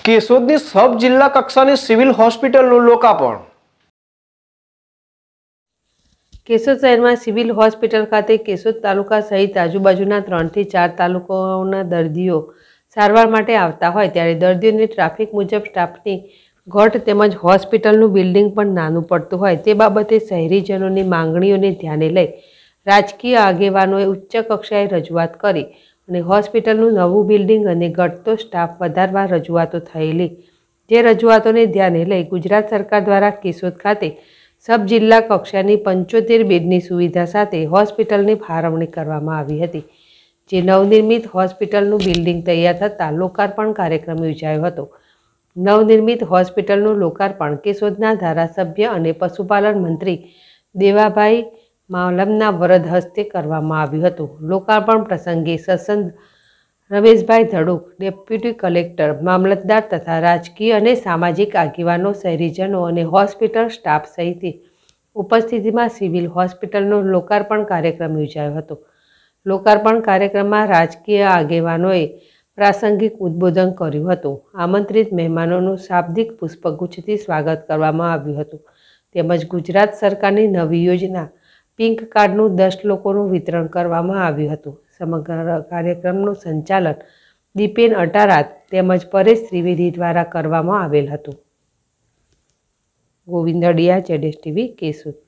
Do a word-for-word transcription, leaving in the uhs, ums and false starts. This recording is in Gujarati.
કેશોદની સબ જિલ્લા કક્ષાની સિવિલ હોસ્પિટલનું લોકાર્પણ। કેશોદ શહેરમાં સિવિલ હોસ્પિટલ ખાતે કેશોદ તાલુકા સહિત આજુબાજુના ત્રણથી ચાર તાલુકાઓના દર્દીઓ સારવાર માટે આવતા હોય ત્યારે દર્દીઓની ટ્રાફિક મુજબ સ્ટાફની ઘટ તેમજ હોસ્પિટલનું બિલ્ડિંગ પણ નાનું પડતું હોય તે બાબતે શહેરીજનોની માંગણીઓને ધ્યાને લઈ રાજકીય આગેવાનોએ ઉચ્ચ કક્ષાએ રજૂઆત કરી અને હોસ્પિટલનું નવું બિલ્ડિંગ અને ઘટતો સ્ટાફ વધારવા રજૂઆતો થયેલી, જે રજૂઆતોને ધ્યાને લઈ ગુજરાત સરકાર દ્વારા કેશોદ ખાતે સબ જિલ્લા કક્ષાની પંચોતેર બેડની સુવિધા સાથે હોસ્પિટલની ફાળવણી કરવામાં આવી હતી, જે નવનિર્મિત હોસ્પિટલનું બિલ્ડિંગ તૈયાર થતાં લોકાર્પણ કાર્યક્રમ યોજાયો હતો। નવનિર્મિત હોસ્પિટલનું લોકાર્પણ કેશોદના ધારાસભ્ય અને પશુપાલન મંત્રી દેવાભાઈ માલમના વરદ હસ્તે કરવામાં આવ્યું હતું। લોકાર્પણ પ્રસંગે સસંદ રમેશભાઈ ધડુક, ડેપ્યુટી કલેક્ટર, મામલતદાર તથા રાજકીય અને સામાજિક આગેવાનો, શહેરીજનો અને હોસ્પિટલ સ્ટાફ સહિત ઉપસ્થિતિમાં સિવિલ હોસ્પિટલનો લોકાર્પણ કાર્યક્રમ યોજાયો હતો। લોકાર્પણ કાર્યક્રમમાં રાજકીય આગેવાનોએ પ્રાસંગિક ઉદ્બોધન કર્યું હતું। આમંત્રિત મહેમાનોનું શાબ્દિક પુષ્પગુચ્છથી સ્વાગત કરવામાં આવ્યું હતું તેમજ ગુજરાત સરકારની નવી યોજના પિંક કાર્ડનું દસ લોકોનું વિતરણ કરવામાં આવ્યું હતું। સમગ્ર કાર્યક્રમનું સંચાલન દીપેન અટારાત તેમજ પરેશ ત્રિવેદી દ્વારા કરવામાં આવેલ હતું। Govind Adiya, Z S T V, Keshod.